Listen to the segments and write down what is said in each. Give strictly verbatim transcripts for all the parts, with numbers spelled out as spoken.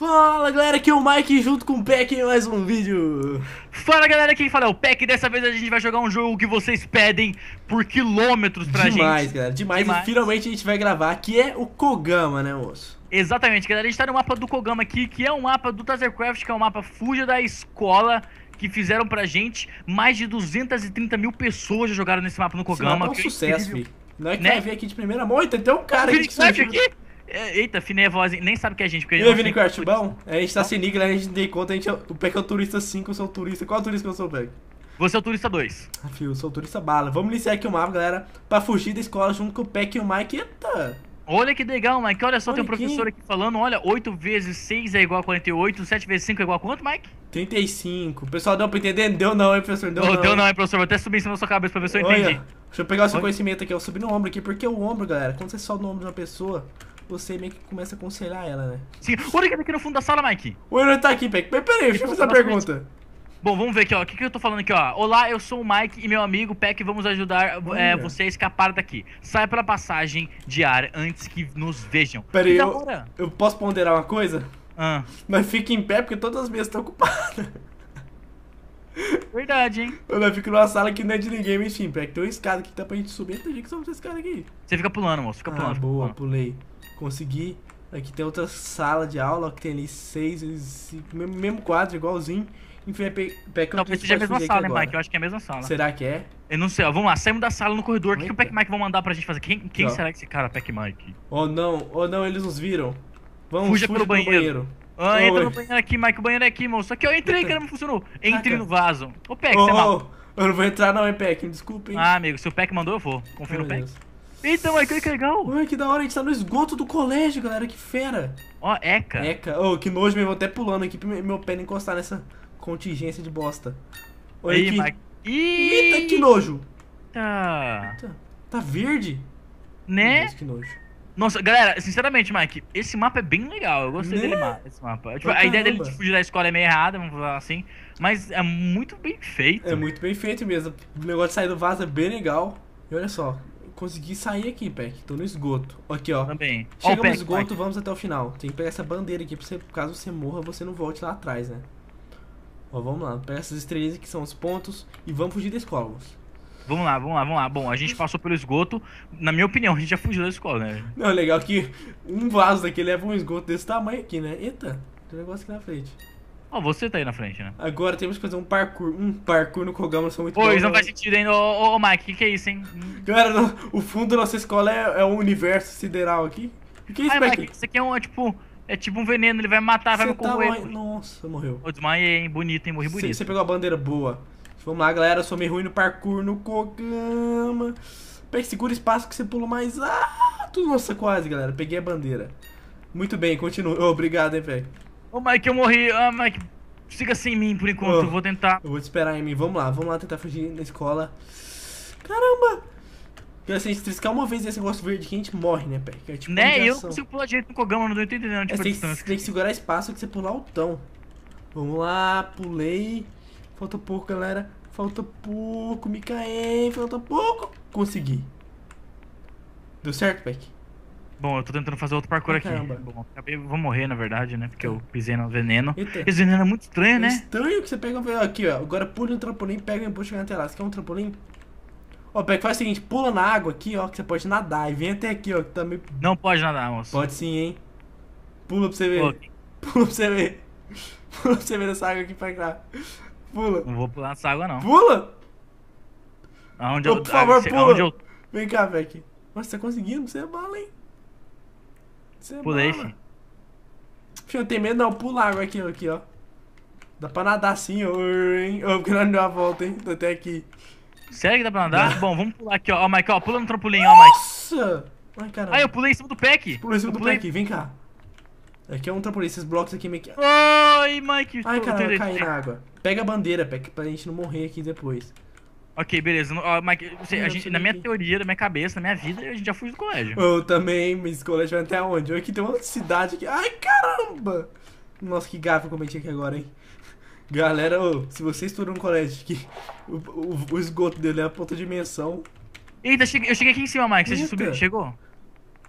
Fala galera, aqui é o Mike junto com o Peck em mais um vídeo. Fala galera, quem fala é o Peck e dessa vez a gente vai jogar um jogo que vocês pedem por quilômetros pra Demais, gente. galera, demais, Demais. E finalmente a gente vai gravar, que é o Kogama, né, moço? Exatamente, galera, a gente tá no mapa do Kogama aqui, que é um mapa do Tazercraft, que é um mapa Fuja da escola, que fizeram pra gente. Mais de duzentas e trinta mil pessoas já jogaram nesse mapa no Esse Kogama. mapa é um que é sucesso, incrível. filho. Não é que Né? vai ver aqui de primeira mão, então tem um cara aqui que Minecraft surgiu. aqui? É, Eita, Finé voz, nem sabe que é a gente, porque a E gente aí, não tem Minecraft, cultura. bom? A gente tá sem nick, galera, a gente não tem conta, a gente é... o Peck é o turista cinco, eu sou o turista. Qual turista que eu sou, Peck? Você é o turista dois. Ah, filho, eu sou o turista bala. Vamos iniciar aqui o mapa, galera, pra fugir da escola junto com o Peck e o Mike. Eita! Olha que legal, Mike. Olha só, Olha tem um aqui. professor aqui falando. Olha, oito vezes seis é igual a quarenta e oito, sete vezes cinco é igual a quanto, Mike? trinta e cinco. O pessoal deu pra entender? Deu não, hein, professor? Deu Não, não. deu não, hein, professor. Vou até subir em cima da sua cabeça pra ver se eu Olha, entendi. deixa eu pegar o seu Oi? conhecimento aqui. Eu subi no ombro aqui, porque o ombro, galera, quando você sobe no ombro de uma pessoa, você meio que começa a aconselhar ela, né? Sim. Olha que tá aqui no fundo da sala, Mike. O Henry tá aqui, Peck. Peraí, peraí, deixa eu fazer uma pergunta. Bom, vamos ver aqui, ó. O que, que eu tô falando aqui, ó? Olá, eu sou o Mike e meu amigo Peck vamos ajudar é, Olha. você a escapar daqui. Saia pela passagem de ar antes que nos vejam. Peraí, Que da eu, hora. eu posso ponderar uma coisa? Ah, Mas fica em pé porque todas as mesas estão ocupadas. verdade, hein? Eu fico numa sala que não é de ninguém, mas enfim, Peck. Tem uma escada aqui que dá pra gente subir. Tem gente que sobe essa escada aqui. Você fica pulando, moço. Fica pulando. Ah, fica boa, pulando. pulei. Consegui. Aqui tem outra sala de aula, ó, que tem ali seis, cinco, mesmo, mesmo quadro, igualzinho. Enfim, é Pe- Peck, eu Talvez seja a mesma sala, hein, Mike? Eu acho que é a mesma sala. Será que é? Eu não sei, ó. Vamos lá, saímos da sala no corredor. O que, que o Eita. Peck Mike vão mandar pra gente fazer? Quem, quem Ó. será que esse cara, Peck Mike? Ou não, ou não, eles nos viram. Vamos, Fuja fuja pelo pelo banheiro. Ah, Oi. entra no banheiro aqui, Mike. O banheiro é aqui, moço. Aqui, ó. Entrei, cara, não funcionou. Entre Caraca. no vaso. Ô, Peck, Ô, você é mal. ô, eu não vou entrar não, hein, Peck, me desculpa, hein. Ah, amigo, se o Peck mandou, eu vou. Confia Ai, no meu Peck. Deus. Eita, Mike, olha que legal. Ué, que da hora, a gente tá no esgoto do colégio, galera, que fera. Ó, Eca. Eca, ô, que nojo mesmo, vou até pulando aqui pra me- meu pé não encostar nessa contingência de bosta. Olha Aí, aqui. Mike. Eita, que nojo. Eita. Tá, tá verde? Meu Né? Deus, que nojo. Nossa, galera, sinceramente, Mike, esse mapa é bem legal. Eu gostei Né? dele, ma- esse mapa. Tipo, Pra a ideia dele caramba. de fugir da escola é meio errada, vamos falar assim. Mas é muito bem feito. É muito bem feito mesmo. O negócio de sair do vaso é bem legal. E olha só, eu consegui sair aqui, Peck. Tô no esgoto. Aqui, ó. Também. Ó, o Chegamos no Peck, esgoto, Mike. vamos até o final. Tem que pegar essa bandeira aqui pra você, caso você morra, você não volte lá atrás, né? Ó, vamos lá. Pega essas estrelinhas que são os pontos e vamos fugir da escola, moço. Vamos lá, vamos lá, vamos lá. Bom, a gente passou pelo esgoto. Na minha opinião, a gente já fugiu da escola, né? Não, legal que um vaso daqui leva um esgoto desse tamanho aqui, né? Eita, tem um negócio aqui na frente. Ó, você tá aí na frente, né? Agora temos que fazer um parkour. Um parkour no Kogama são muito Pois, bons, não né? faz sentido ainda. Ô, ô, ô, Mike, o que, que é isso, hein? Galera, no- o fundo da nossa escola é, é um universo sideral aqui. O que é isso, Ai, Peck? Mike, isso aqui é um, é tipo... É tipo um veneno, ele vai me matar, vai Você me tá corroer. morrendo. Nossa, morreu. Ô, desmaiei, hein? Bonito, hein? Morri Você bonito. você pegou a bandeira boa. Vamos lá, galera. Eu sou meio ruim no parkour no Kogama. Pegue, segura espaço que você pula mais alto. Nossa, quase, galera. Peguei a bandeira. Muito bem, continua. Ô, obrigado, hein, Peck. Ô, Mike, eu morri. Ah, Mike, siga sem mim por enquanto. Ô. Eu vou tentar. Eu vou te esperar em mim. Vamos lá, vamos lá tentar fugir da escola. Caramba! Porque se a gente triscar uma vez esse negócio verde aqui, a gente morre, né, Peck? É tipo Né? Eu não radiação. consigo pular direito no Kogama, não tô entendendo. É, Tipo, você a tem, distância. você tem que segurar espaço que você pular altão. Vamos lá, pulei. Falta pouco, galera. Falta pouco, me caí. Falta pouco. Consegui. Deu certo, Peck? Bom, eu tô tentando fazer outro parkour Ah, aqui. caramba. Bom, acabei, vou morrer, na verdade, né? Porque eu pisei no veneno. Eita. Esse veneno é muito estranho, É né? estranho que você pega um... Aqui, ó. Agora pule no trampolim, pega e empuxa chegar até lá. Você quer um trampolim? Ó, Peck, faz o seguinte. Pula na água aqui, ó. Que você pode nadar. E vem até aqui, ó. Que tá meio... Não pode nadar, moço. Pode sim, hein. Pula pra você ver. Pô, Pula pra você ver. Pula pra você ver essa água aqui pra cá. Pula. não vou pular nessa água, não. Pula! Aonde Ô, eu... por favor, aonde pula. eu Vem cá, Peck. Nossa, você tá conseguindo? Você é bala, hein? Você é pulei, bala. filho. Filho, não tem medo não. Pula a água aqui, ó. Aqui, ó. Dá pra nadar assim, ó. Hein? Ô, porque nós não deu a volta, hein? Tô até aqui. Sério que dá pra nadar? Dá. Bom, vamos pular aqui, ó. Ó, Mike, ó. Pula no trampolim, ó, Mike. Nossa! Ai, caramba. Ah, eu pulei em cima do Peck. Pulei em cima Eu do pulei- Peck. Vem cá. Aqui é um trampolim. Esses blocos aqui meio que... Ai, Mike. Ai, tô- caramba, tô- eu caí na água. Pega a bandeira, Peck, pra gente não morrer aqui depois. Ok, beleza. Ó, Mike, você- Ah, a eu gente, sei na minha que- teoria, na minha cabeça, na minha vida, a gente já fugiu do colégio. Eu também, minha escola vai até onde? Aqui tem uma cidade aqui. Ai, caramba! Nossa, que gafe eu cometi aqui agora, hein? Galera, ô, se você estuda num colégio que o, o, o esgoto dele é a outra dimensão, Eita, cheguei- eu cheguei aqui em cima, Mike. Você Eita. subiu, chegou?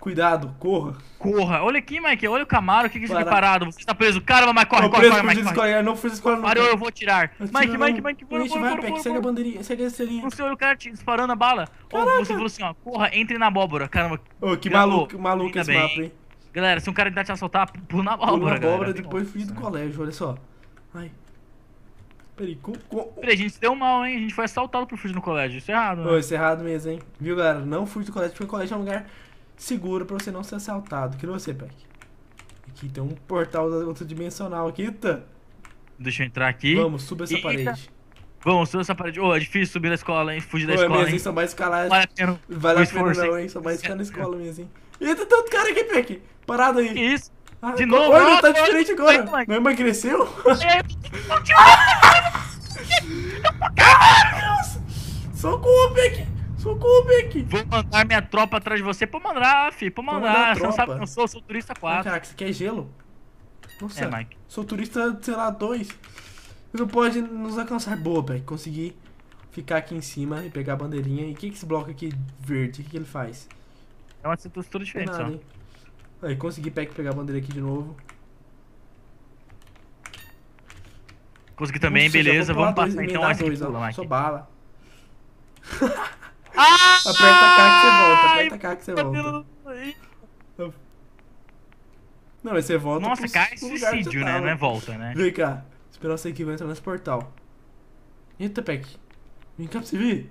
Cuidado, corra. Corra. Olha aqui, Mike. Olha o Camaro. O que que é isso aqui Para. parado? Você está preso. Caramba, Mike. Corre, Tô corre, preso corre, por Mike. Corre. escola, não fui escola não. Parou, cara. eu vou atirar. Mike, Atira, Mike, não. Mike. Bora, Gente, bora, vai, bora, Peck, bora, segue a bora. bandeirinha, segue a estrelinha. Não sei, olha o cara te disparando a bala. Ô, Caraca. você falou assim, ó. Corra, entre na abóbora. Caramba. Ô, que Gravou. maluco, maluco Ainda esse bem. mapa, hein? Galera, se um cara tentar te assaltar, pula na abóbora, Pula na galera. abóbora, Tem depois outra, fui do né? colégio, olha só. Ai. Peraí, com... com... Peraí, a gente se deu mal, hein? A gente foi assaltado por fugir no colégio. Isso é errado, né? Ô, isso é errado mesmo, hein? Viu, galera? Não fui do colégio, porque o colégio é um lugar seguro pra você não ser assaltado. Que não você, Peck. Aqui tem um portal outro dimensional aqui, tá? Deixa eu entrar aqui. Vamos, suba essa Eita. parede. Vamos, suba essa parede. Ô, é difícil subir na escola, hein? Fugir da Ô, é escola, mesmo, hein? hein? Só mais escalar. Vale a pena. Vale o a pena esforço, não, hein? hein? Só mais ficar na escola mesmo, hein? Eita, tanto cara aqui, Peck. Parado aí. Que isso? Ah, De co- novo? Olha, Ah, tá tô- diferente tô- agora. tô- Não emagreceu? É, Socorro, Peck. Socorro, Peck. Vou mandar minha tropa atrás de você pra mandar, fi. Pra mandar mandar. Você não tropa. sabe quem eu sou, eu sou turista Ah, quatro. caraca, você quer gelo? Nossa, É, Mike. sou turista, sei lá, dois. Você não pode nos alcançar. Boa, Peck. Consegui ficar aqui em cima e pegar a bandeirinha. E o que, que esse bloco aqui verde? O que, que ele faz? É uma textura Não diferente nada, só. hein? Aí, consegui, Peck, pegar a bandeira aqui de novo. Consegui também, Nossa, já beleza. vou pular Vamos dois, passar então. emendar Essa aqui dois, ó. pula, Mike. Sou bala. Ah! Aperta K que você volta, Ai, aperta K que você tá volta. vendo? Não, mas você volta Nossa, pro- cai pro lugar que você suicídio, né? tava. Não é volta, né? Vem cá. Esperar você aqui, vai entrar nesse portal. Eita, Peck. Vem cá pra você ver.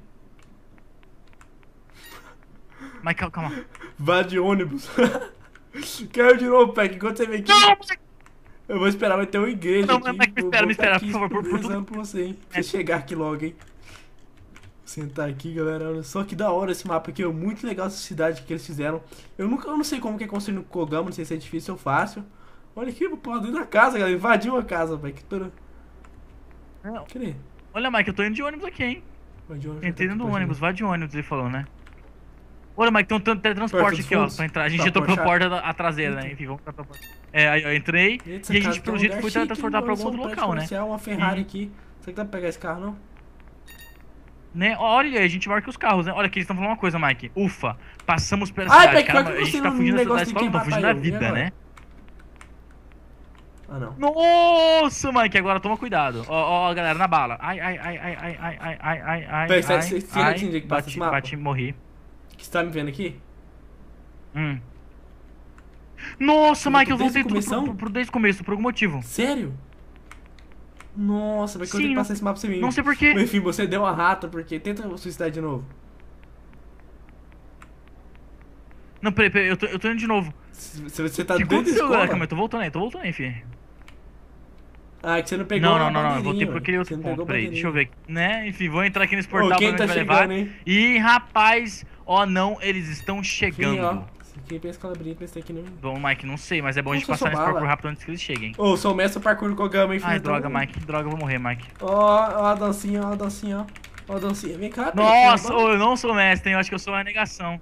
Mas calma, calma. Vá de ônibus. Caiu de novo, Peck. Enquanto você vem aqui, Não, eu vou esperar, vai ter uma igreja Não, aqui. mas me Vou- espera, vou me ficar espera, aqui por favor, por- por rezando por você, hein. Pra É. você chegar aqui logo, hein. Sentar aqui, galera. Olha só que da hora esse mapa aqui. É muito legal essa cidade que eles fizeram. Eu nunca, eu não sei como que é construir no Kogama. Não sei se é difícil ou fácil. Olha aqui, pô, dentro da casa, galera. Invadiu a casa, velho. Que toda... Não. Cadê? Olha, Mike, eu tô indo de ônibus aqui, hein? Invadiu a- Entrei dentro do Pode ir. ônibus, vai de ônibus, ele falou, né? Olha, Mike, tem um tanto de teletransporte Porta dos aqui, ó, fundos? pra entrar. A gente Tá, entrou pela puxar. porta da, a traseira, né? Enfim, vamos pra pela porta. É, aí eu entrei Eita, e a essa gente, casa tem pelo um jeito, lugar foi chique, teletransportar hein? pra Olha algum só, um outro prédio local, né? comercial, uma Ferrari Sim. aqui. Será que dá pra pegar esse carro, não? Né? Olha, a gente marca os carros, né? Olha aqui, eles estão falando uma coisa, Mike. Ufa, passamos pela Ai, cidade. Peck, Caramba, pior que a gente você tá no fugindo da negócio cidade, tem escola, não que fugindo da matar eu, e vida, agora? né? Ah, não. Nossa, Mike, agora toma cuidado. Ó, ó, galera, na bala. Ai, ai, ai, ai, ai, ai, ai, ai, ai, ai, Peraí, você- ai, você- você ai, entende que passa bati, esse mapa? bati, morri. Que você tá me vendo aqui? Hum. Nossa, Você Mike, eu voltou desde voltei o tudo pro, começão? pro, pro, desde o começo, por algum motivo. Sério? Nossa, vai que eu Sim, tenho que não- passar esse mapa pra você Não sei porquê. Enfim, você deu uma rata, porque tenta suicidar de novo. Não, peraí, peraí, eu tô, eu tô indo de novo. Se se você tá O que dentro da aconteceu, galera? escola... Calma, eu tô voltando aí, tô voltando aí, filho. Ah, que você não pegou Não, a não, não, não, eu bandeirinha, voltei por velho. aquele Você outro não ponto, pegou a peraí, deixa eu bandeirinha. ver. Né, enfim, vou entrar aqui nesse Ô, portal quem pra tá onde vai chegando, levar. hein? E, rapaz, ó, não, eles estão Vem, chegando. ó. Quem pensa que ela brinca, esse aqui não... Bom, Mike, não sei, mas é bom a gente Nossa, eu passar sou nesse bala. parkour rápido antes que eles cheguem. Ô, sou o mestre do parkour do Kogama, hein, filho? Ai, Então- droga, Mike, droga, eu vou morrer, Mike. Ó, ó a dancinha, ó a dancinha, ó. Ó a dancinha. Vem cá, Nossa, Peck, ô, eu não sou mestre, hein, eu acho que eu sou uma negação.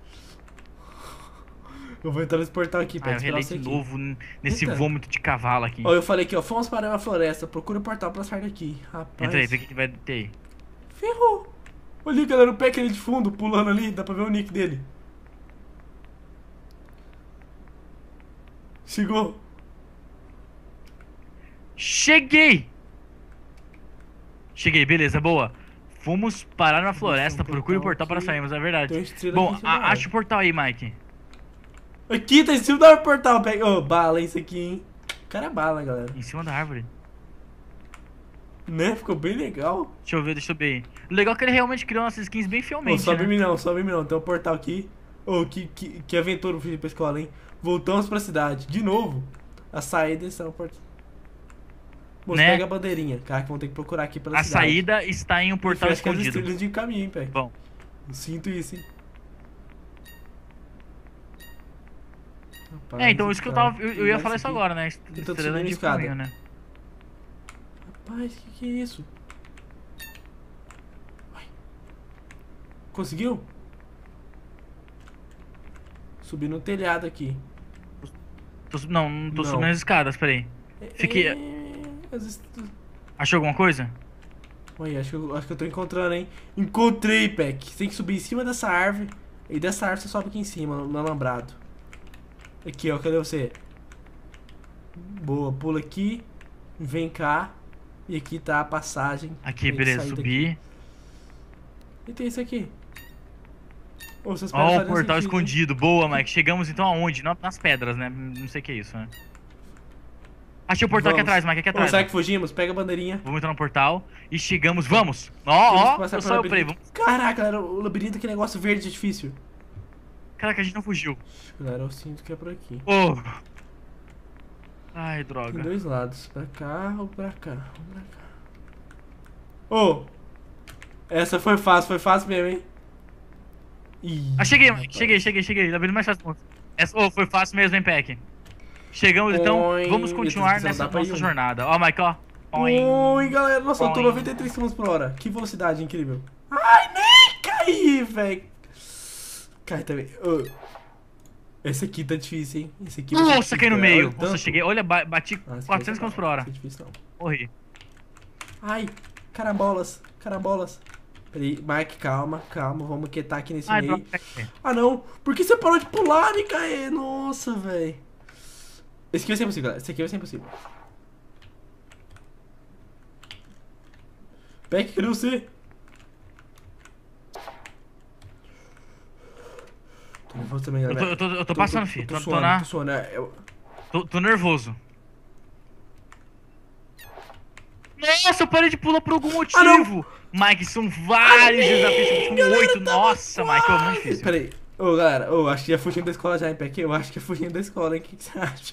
Eu vou entrar nesse portal aqui, Ah, Peck, eu esperar relei você de aqui. novo n- nesse Eita. vômito de cavalo aqui. Ó, eu falei aqui, ó, fomos para uma floresta, procura o portal pra sair daqui. Rapaz. Entra aí, vê o que que vai ter aí. Ferrou. Olha ali, galera, o Peck ali de fundo, pulando ali, dá pra ver o nick dele. Chegou. Cheguei! Cheguei, beleza, boa. Fomos parar na floresta, Tem um procure o portal portal para aqui. sairmos, é Tem uma verdade. estrela Bom, aqui em cima a- da acha o portal aí, Mike. Aqui, tá em cima do portal, Peck. Ô, bala isso aqui, hein. O cara é bala, galera. Em cima da árvore. Né? Ficou bem legal. Deixa eu ver, deixa eu ver. O legal é que ele realmente criou nossas skins bem Ô, fielmente, sobe né? em mim não, sobe em mim não. Tem um portal aqui. Ô, que, que, que aventura o filho pra escola, hein. Voltamos pra cidade. De novo. A saída está no portal. Moço, Né? pega a bandeirinha. Cara, que vão ter que procurar aqui pela A cidade. saída está em um portal Enfim, acho que é as escondido. estrelas de caminho, hein, Peck. Bom, Eu sinto isso, hein. Rapaz, é, então isso que eu cara, tava. Eu, eu ia mas falar isso isso aqui- agora, né? tô Estrela subindo de escada. caminho, né? Rapaz, que que é isso? Uai. Conseguiu? Subi no telhado aqui. Tô sub- não, não tô Não. subindo as escadas, peraí. Fiquei- É, as est- Achou alguma coisa? Olha, acho que, eu, acho que eu tô encontrando, hein? Encontrei, Peck. Você tem que subir em cima dessa árvore. E dessa árvore você sobe aqui em cima, no alambrado. Aqui, ó, cadê você? Boa, pula aqui. Vem cá. E aqui tá a passagem. Aqui, beleza, subi. E tem isso aqui. Ó, oh, o portal aqui, escondido. Hein? Boa, Mike. Chegamos então aonde? Nas pedras, né? Não sei o que é isso, né? Achei o portal. Vamos. Aqui atrás, Mike, aqui atrás. Ô, será que fugimos? Pega a bandeirinha. Vamos entrar no portal e chegamos. Vamos! Ó, ó, eu só eu play. Vamos. Caraca, galera, o labirinto, que negócio verde é difícil. Caraca, a gente não fugiu. Galera, eu sinto que é por aqui. Oh. Ai, droga. Tem dois lados. Pra cá ou pra cá? Vamos pra cá. Ô! Oh, essa foi fácil, foi fácil mesmo, hein? Ih, ah, cheguei, Mike. Cheguei, cheguei, cheguei. Labirinto mais fácil do mundo. Essa, oh, foi fácil mesmo, hein, Peck? Chegamos, então, Oi, vamos continuar nessa nossa jornada. Ó, Mike, ó. Oi, Oi galera. Nossa, Oi. Eu tô noventa e três quilômetros por hora. Que velocidade incrível. Ai, nem caí, velho. Cai também. Oh. Esse aqui tá difícil, hein? Esse aqui Nossa, caí no meio. Nossa, cheguei. Olha, bati Nossa, quatrocentos quilômetros por hora. Não é difícil, não. Morri. Ai, carambolas. Carambolas. Peraí, Mike, calma, calma. Vamos quietar aqui nesse Ai, meio. Ah, não. Por que você parou de pular, Mikaê? Nossa, velho. Esse aqui vai ser impossível, galera. Esse aqui vai ser impossível. Peck, cadê você? Tô nervoso também, galera. Eu tô, eu tô, eu tô passando, filho. Tô, tô, tô, tô, suando, na... tô suando, é, eu... tô, tô nervoso. Nossa, eu parei de pular por algum motivo. Ah, Mike, são vários desafios. São oito. Nossa, Mike, é muito difícil. Peraí. Ô, oh, galera, ô, oh, acho que ia fugindo da escola já, hein, Peck? Eu acho que ia fugindo da escola, hein? O que, que você acha?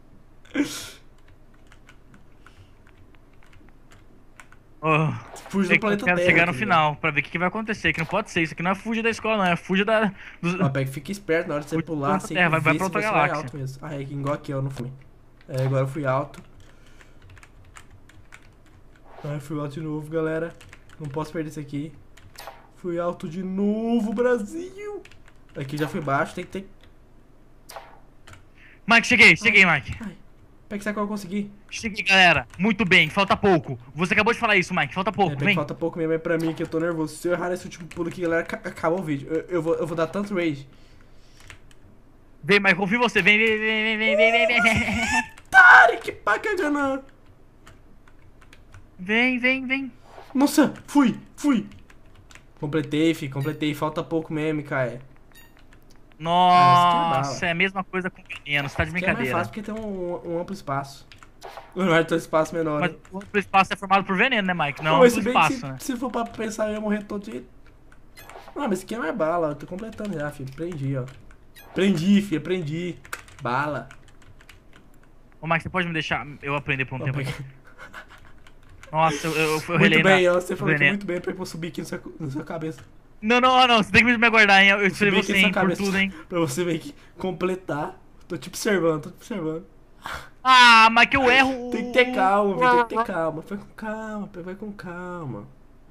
Oh, Fuja do planeta Terra. Chegar no né? final, pra ver o que, que vai acontecer. Que não pode ser, isso aqui não é fugir da escola, não. É fugir da... Dos... Ó, Peck, fica esperto na hora de você pular, assim, terra, vai, vai pra outra galáxia. Alto mesmo. Ah, é igual aqui, eu não fui. É, agora eu fui alto. Ah, fui alto de novo, galera. Não posso perder isso aqui. Fui alto de novo, Brasil. Aqui já fui baixo, tem que ter... Mike, cheguei, cheguei, Mike. Ai. Peck, sabe qual eu consegui? Cheguei, galera. Muito bem, falta pouco. Você acabou de falar isso, Mike, falta pouco, é, vem. Falta pouco mesmo, é pra mim que eu tô nervoso. Se eu errar esse último pulo aqui, galera, acabou o vídeo. Eu, eu, vou, eu vou dar tanto rage. Vem, Mike, confio em você. Vem, vem, vem, vem, vem, vem, vem, vem. Tarek, pacagana. Vem, vem, vem. Nossa, fui, fui. Completei, fi, completei. Falta pouco mesmo, cara. Nossa, ah, é, é a mesma coisa com veneno, você tá de brincadeira. É mais fácil porque tem um, um amplo espaço. Não é tão espaço menor, Mas né? o amplo espaço é formado por veneno, né, Mike? Não, Pô, amplo espaço, se, né? Se for pra pensar, eu ia morrer todo jeito. Não, mas isso aqui é mais bala, eu tô completando já, filho. Prendi, ó. Prendi, filho, prendi. Bala. Ô, Mike, você pode me deixar eu aprender por um Ô, tempo aqui? Nossa, eu, eu, eu Muito bem, na... você falou que muito bem pra eu subir aqui na sua, na sua cabeça. Não, não, não, você tem que me aguardar, hein? Eu escolhi você, hein, por tudo, hein? Pra você meio que completar. Tô te observando, tô te observando. Ah, mas que eu erro. Tem que ter calma, filho, tem que ter calma. Vai com calma, vai com calma.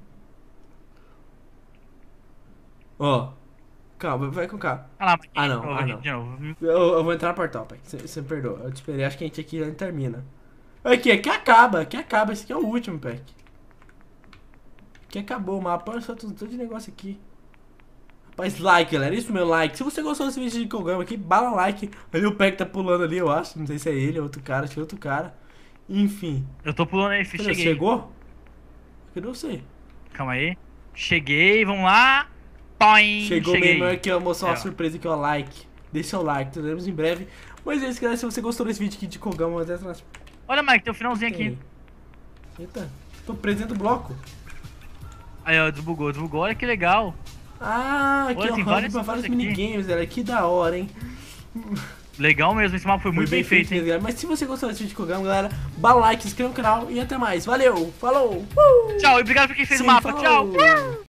Ó, calma, vai com calma. Ah, lá, ah não, novo, ah não. Eu, eu vou entrar no portal, pai. Você me perdoa, eu te esperei, acho que a gente aqui já termina. Aqui, aqui acaba, aqui acaba, esse aqui é o último, Peck. Que acabou o mapa, olha só tudo de negócio aqui. Rapaz, like, galera, isso meu like. Se você gostou desse vídeo de Kogama aqui, bala like. Ali o Peck tá pulando ali, eu acho. Não sei se é ele, é outro cara, acho que é outro cara. Enfim. Eu tô pulando aí, filho, cheguei. Chegou? Cadê você? Calma aí. Cheguei, vamos lá. Poing, Chegou cheguei. mesmo, aqui, ó, mostrar uma é. surpresa aqui, ó, like. Deixa seu like, teremos em breve. Mas é isso, galera, se você gostou desse vídeo aqui de Kogama, até nas... Olha, Mike, tem um finalzinho aqui. Eita, tô preso dentro do bloco. Aí, ó, desbugou, desbugou, olha que legal. Ah, aqui olha, ó, tem vários, vários minigames, galera, que da hora, hein. Legal mesmo, esse mapa foi muito foi bem, bem feito, feito hein. Mas se você gostou desse vídeo de Kogama, galera, bala like, se inscreva no canal e até mais. Valeu, falou. Uh! Tchau, e obrigado por quem fez Sim, o mapa, falou. Tchau.